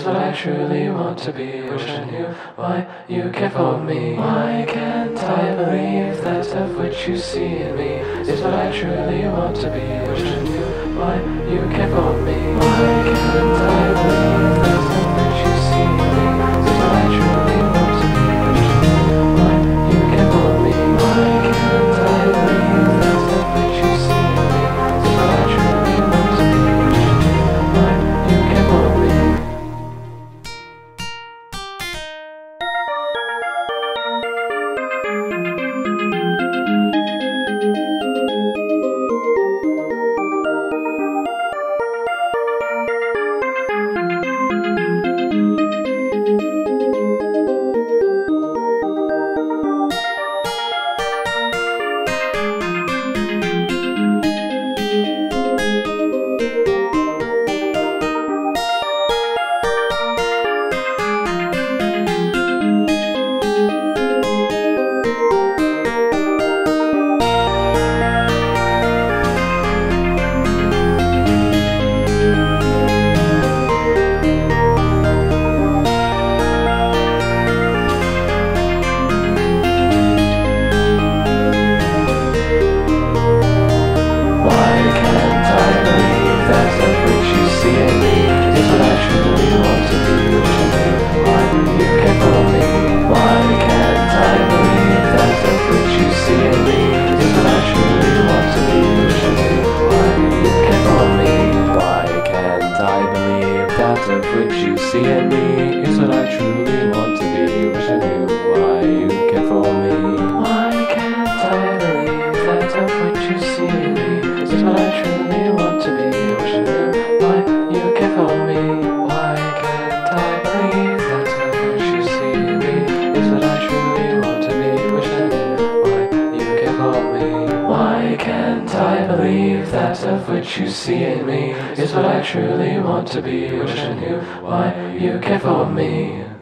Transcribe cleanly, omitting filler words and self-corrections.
what I truly want to be. Wish I knew why you care for me. Why can't I believe that of which you see in me is what I truly want to be. Wish I knew why you care for me. Why can't I believe that of which you see in me is what I truly want to be. Wish I knew why you care for me. Why can't I believe that of which you see in me is what I truly want to be. Wish I knew why you care for me. Of which you see in me is what I truly want to be. Wish I knew why you care for me. Why can't I believe that of which you see in me is what I truly want to be. Wish I knew why you care for me. Why can't I believe that of which you see in me is what I truly want to be. Wish I knew why you care for me. Why can't I believe that of which you see in me is what I truly want to be. Wish I knew why you care for me.